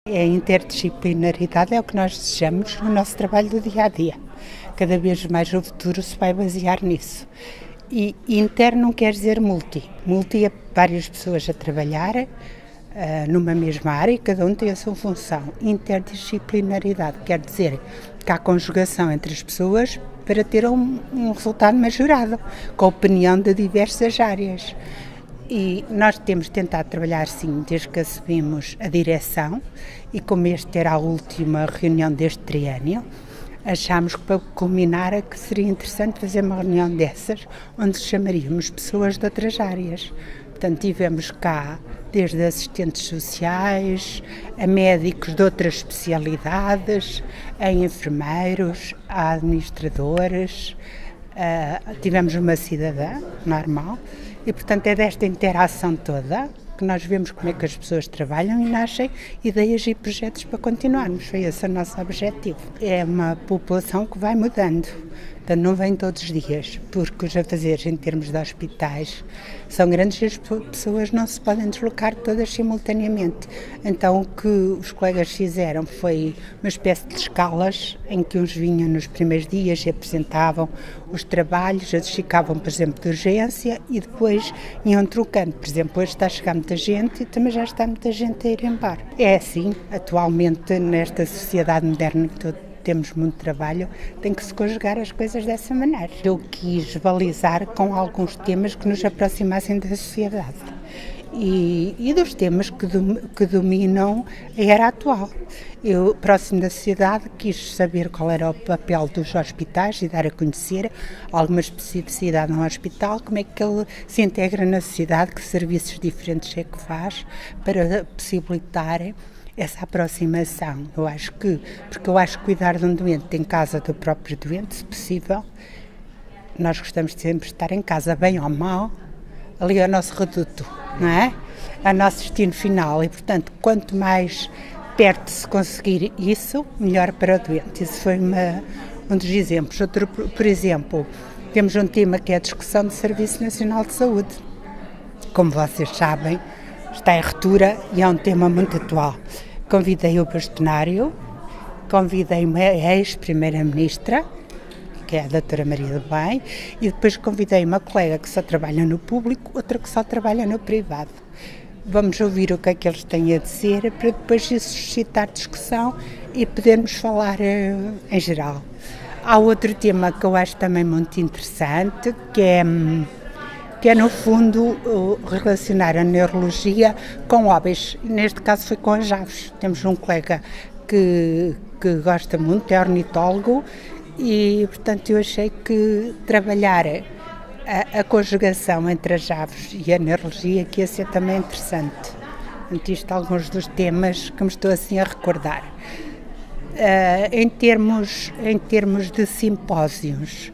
A interdisciplinaridade é o que nós desejamos no nosso trabalho do dia a dia. Cada vez mais o futuro se vai basear nisso. E inter não quer dizer multi. Multi é várias pessoas a trabalhar numa mesma área e cada um tem a sua função. Interdisciplinaridade quer dizer que há conjugação entre as pessoas para ter um resultado majorado, com a opinião de diversas áreas. E nós temos tentado trabalhar assim desde que assumimos a direção e como este era a última reunião deste triênio, achámos que para culminar que seria interessante fazer uma reunião dessas onde chamaríamos pessoas de outras áreas. Portanto, tivemos cá desde assistentes sociais, a médicos de outras especialidades, a enfermeiros, a administradores, tivemos uma cidadã normal e, portanto, é desta interação toda que nós vemos como é que as pessoas trabalham e nascem ideias e projetos para continuarmos. Foi esse o nosso objetivo. É uma população que vai mudando, portanto não vem todos os dias, porque os afazeres em termos de hospitais são grandes e as pessoas não se podem deslocar todas simultaneamente. Então o que os colegas fizeram foi uma espécie de escalas em que uns vinham nos primeiros dias e apresentavam os trabalhos, outros ficavam, por exemplo, de urgência e depois iam trocando. Por exemplo, hoje está a chegar muita gente e também já está muita gente a ir embora. É assim, atualmente, nesta sociedade moderna que temos muito trabalho, tem que se conjugar as coisas dessa maneira. Eu quis balizar com alguns temas que nos aproximassem da sociedade e dos temas que dominam a era atual. Eu, próximo da sociedade, quis saber qual era o papel dos hospitais e dar a conhecer alguma especificidade no hospital, como é que ele se integra na sociedade, que serviços diferentes é que faz para possibilitar essa aproximação. Porque eu acho que cuidar de um doente em casa do próprio doente, se possível, nós gostamos de sempre estar em casa, bem ou mal, ali é o nosso reduto, não é? É o nosso destino final e, portanto, quanto mais perto se conseguir isso, melhor para o doente. Isso foi um dos exemplos. Outro, por exemplo, temos um tema que é a discussão do Serviço Nacional de Saúde. Como vocês sabem, está em ruptura e é um tema muito atual. Convidei o bastonário, convidei uma ex-primeira-ministra, que é a doutora Maria do Bem, e depois convidei uma colega que só trabalha no público, outra que só trabalha no privado. Vamos ouvir o que é que eles têm a dizer para depois suscitar discussão e podermos falar em geral. Há outro tema que eu acho também muito interessante, que é no fundo relacionar a neurologia com hobbies. Neste caso foi com as aves. Temos um colega que gosta muito, é ornitólogo, e portanto eu achei que trabalhar a conjugação entre as aves e a neurologia que ia ser também interessante. Portanto, isto alguns dos temas que me estou assim a recordar. Em termos de simpósios,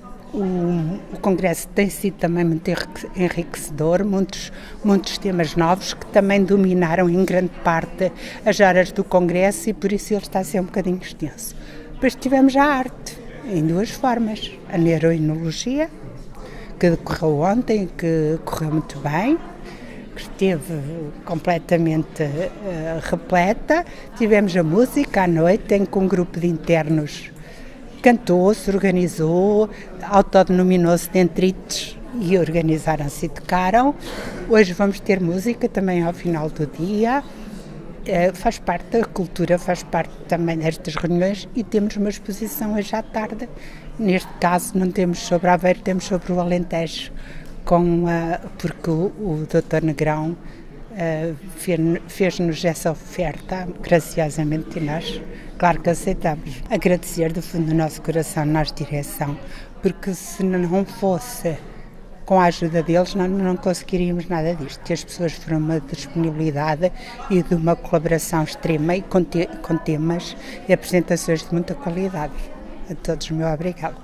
o Congresso tem sido também muito enriquecedor, muitos temas novos que também dominaram em grande parte as horas do Congresso e por isso ele está a ser um bocadinho extenso. Depois tivemos a arte, em duas formas, a neuroimunologia, que decorreu ontem, que correu muito bem, que esteve completamente repleta. Tivemos a música à noite, em que um grupo de internos cantou, se organizou, autodenominou-se Dentrites e organizaram-se e tocaram. Hoje vamos ter música também ao final do dia. Faz parte da cultura, faz parte também destas reuniões e temos uma exposição hoje à tarde. Neste caso não temos sobre Aveiro, temos sobre o Alentejo, porque o Dr. Negrão fez-nos essa oferta graciosamente e nós, claro que aceitamos. Agradecer do fundo do nosso coração, nós direção, porque se não fosse com a ajuda deles nós não conseguiríamos nada disto. As pessoas foram uma disponibilidade e de uma colaboração extrema e com temas e apresentações de muita qualidade. A todos, meu obrigado.